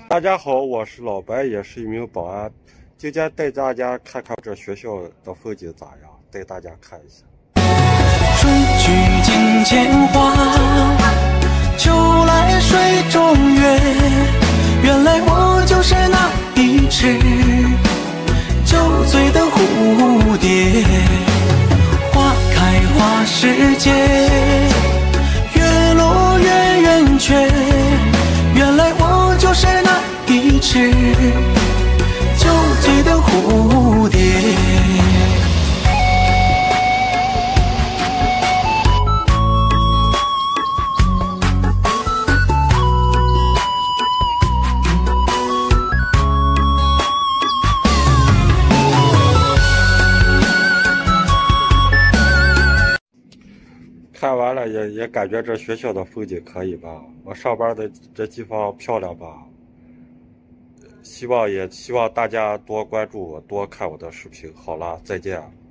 大家好，我是老白，也是一名保安。今天带大家看看这学校的风景咋样，带大家看一下。 水去镜前花，秋来水中月。原来我就是那一只酒醉的蝴蝶。花开花时节，月落月圆缺。原来我就是那一只酒醉的蝴蝶。 看完了也感觉这学校的风景可以吧？我上班的这地方漂亮吧？希望大家多关注我，多看我的视频。好了，再见。